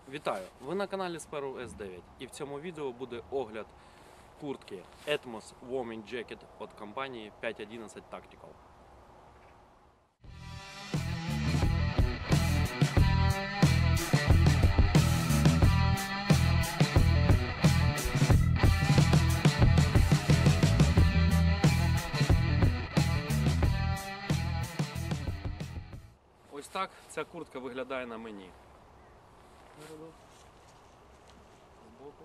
Вітаю! Ви на каналі Sparrow S9 і в цьому відео буде огляд куртки Atmos Warming Jacket від компанії 511 Tactical. Ось так ця куртка виглядає на мені. Збоку.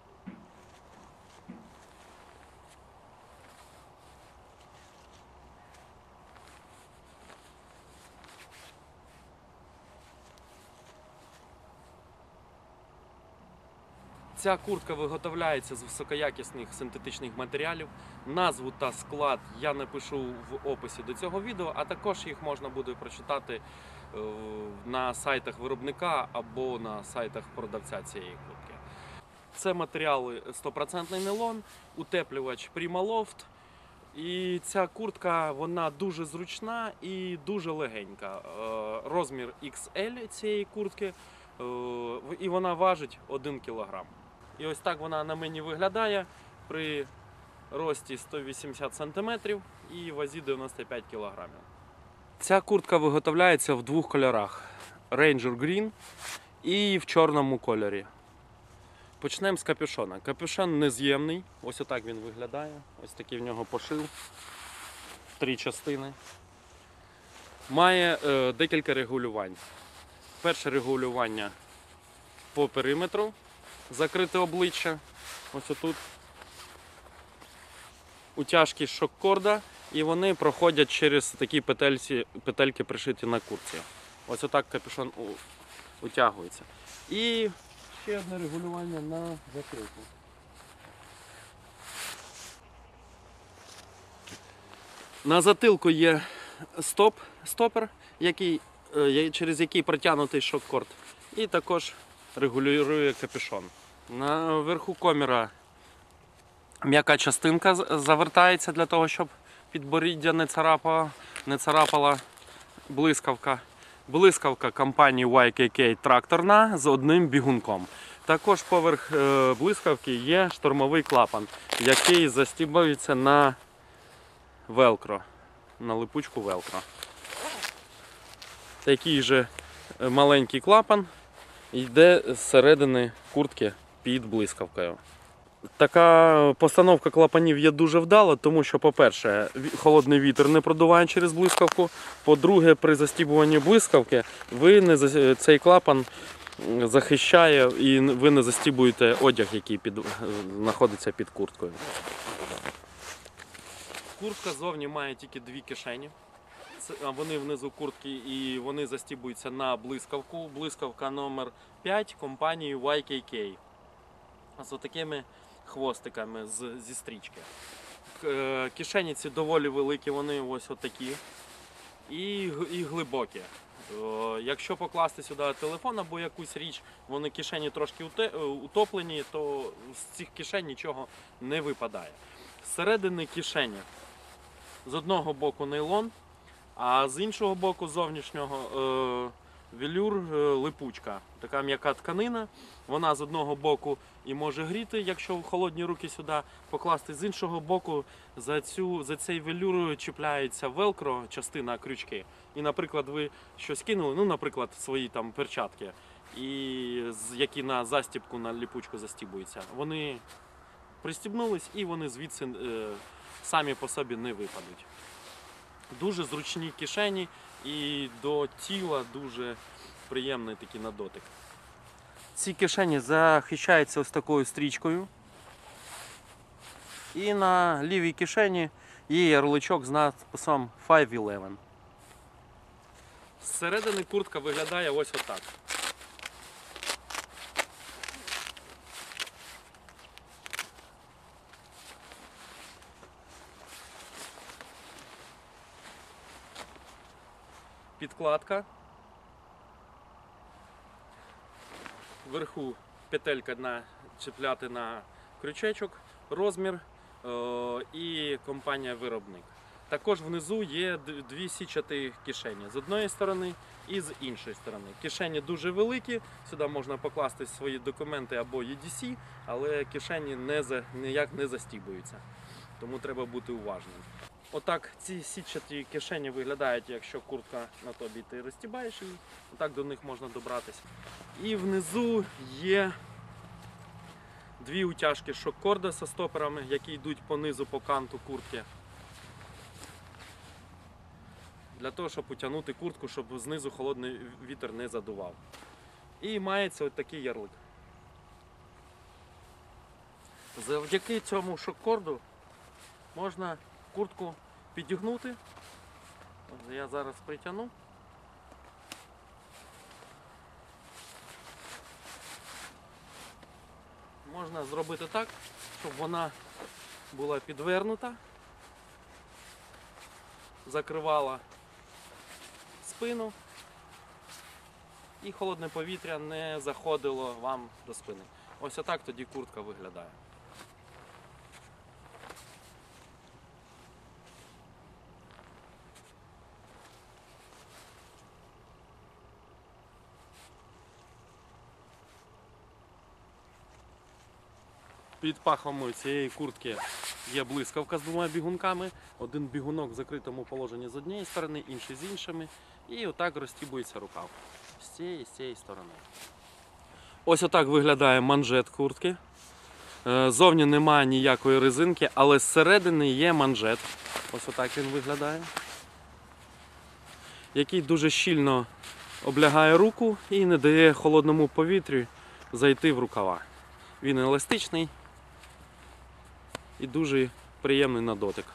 Ця куртка виготовляється з високоякісних синтетичних матеріалів. Назву та склад я напишу в описі до цього відео, а також їх можна буде прочитати на сайтах виробника або на сайтах продавця цієї куртки. Це матеріали 100% нейлон, утеплювач Primaloft. І ця куртка вона дуже зручна і дуже легенька. Розмір XL цієї куртки і вона важить 1 кг. І ось так вона на мені виглядає при рості 180 см і вазі 95 кг. Ця куртка виготовляється в двох кольорах: Ranger Green і в чорному кольорі. Почнемо з капюшона. Капюшон нез'ємний, ось отак він виглядає. Ось такий в нього пошив, 3 частини. Має декілька регулювань. Перше регулювання по периметру, закрите обличчя, ось отут. Утяжки шок-корда, і вони проходять через такі петельки пришиті на куртці. Ось отак капюшон утягується. І ще одне регулювання на закритку. На затилку є стопер, через який протягнутий шок-корд. І також регулює капюшон. Наверху коміра м'яка частинка завертається для того, щоб підборіддя не царапала блискавка. Блискавка компанії YKK тракторна з одним бігунком. Також поверх блискавки є штормовий клапан, який застібається на велкро, на липучку велкро. Такий же маленький клапан йде з середини куртки під блискавкою. Така постановка клапанів є дуже вдала, тому що, по-перше, холодний вітер не продуває через блискавку. По-друге, при застібуванні блискавки цей клапан захищає і ви не застібуєте одяг, який знаходиться під курткою. Куртка зовні має тільки 2 кишені. Вони внизу куртки і вони застібуються на блискавку. Блискавка номер 5 компанії YKK. З такими хвостиками зі стрічки. Кишені ці доволі великі, вони ось отакі і глибокі. Якщо покласти сюди телефон або якусь річ, вони кишені трошки утоплені, то з цих кишень нічого не випадає. Зсередини кишені з одного боку нейлон, а з іншого боку зовнішнього велюр липучка. Така м'яка тканина, вона з одного боку і може гріти, якщо холодні руки сюди покласти, з іншого боку за цей велюр чіпляється велкро, частина крючки. І, наприклад, ви щось кинули, ну, наприклад, свої там перчатки, які на застібку, на липучку застібуються. Вони пристібнулись і вони звідси самі по собі не випадуть. Дуже зручні кишені і до тіла дуже приємний такий на дотик. Ці кишені захищаються ось такою стрічкою. І на лівій кишені є ярличок з надписом 511. Зсередини куртка виглядає ось отак. Підкладка. Вверху петелька чіпляти на крючечок, розмір і компанія-виробник. Також внизу є дві сітчаті кишені з одної сторони і з іншої сторони. Кишені дуже великі, сюди можна покласти свої документи або EDC, але кишені ніяк не застібуються, тому треба бути уважним. Отак ці сітчаті кишені виглядають, якщо куртка на тобі, ти розтібаєш її, отак до них можна добратися. І внизу є дві утяжки шок-корда зі стоперами, які йдуть по низу, по канту куртки. Для того, щоб утягнути куртку, щоб знизу холодний вітер не задував. І мається ось такий ярлик. Завдяки цьому шок-корду можна куртку підігнути. Я зараз притягну. Можна зробити так, щоб вона була підвернута, закривала спину і холодне повітря не заходило вам до спини. Ось отак тоді куртка виглядає. Під пахом цієї куртки є блискавка з двома бігунками. Один бігунок в закритому положенні з однієї сторони, інший з іншими. І отак розтібується рукав. З цієї сторони. Ось отак виглядає манжет куртки. Зовні немає ніякої резинки, але зсередини є манжет. Ось отак він виглядає. Який дуже щільно облягає руку і не дає холодному повітрю зайти в рукава. Він еластичний і дуже приємний на дотик.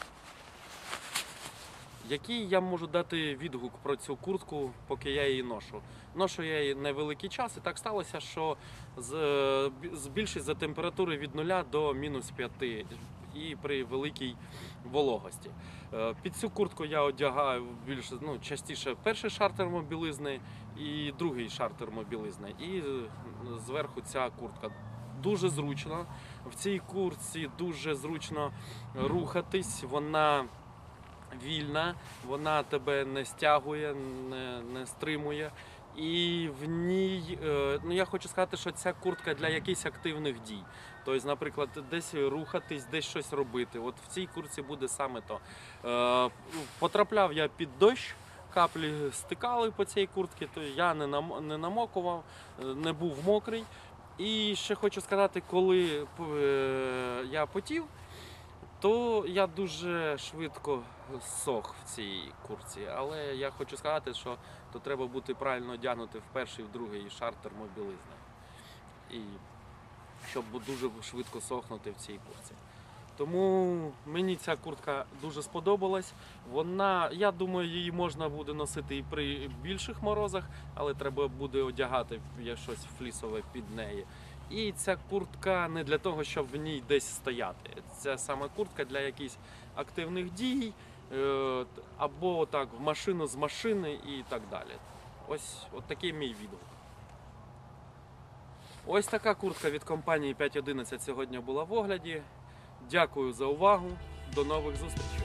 Який я можу дати відгук про цю куртку, поки я її ношу? Ношу я її невеликий час, і так сталося, що збільшить за температури від 0 до -5 і при великій вологості. Під цю куртку я одягаю частіше перший шар термобілизни і другий шар термобілизни. І зверху ця куртка. Дуже зручно. В цій куртці дуже зручно рухатись, вона вільна, вона тебе не стягує, не стримує. І в ній, я хочу сказати, що ця куртка для якихось активних дій. Тобто, наприклад, десь рухатись, десь щось робити. От в цій куртці буде саме то. Потрапляв я під дощ, каплі стикали по цій куртці, то я не намокував, не був мокрий. І ще хочу сказати, коли я потів, то я дуже швидко сох в цій куртці. Але я хочу сказати, що то треба бути правильно одягнути в перший, в другий шар термобілизни. І щоб дуже швидко сохнути в цій куртці. Тому мені ця куртка дуже сподобалась. Я думаю, її можна буде носити і при більших морозах, але треба буде одягати щось флісове під неї. І ця куртка не для того, щоб в ній десь стояти. Це саме куртка для якихось активних дій, або так в машину з машини і так далі. Ось такий мій відгук. Ось така куртка від компанії 511 сьогодні була в огляді. Дякую за увагу. До нових зустрічей.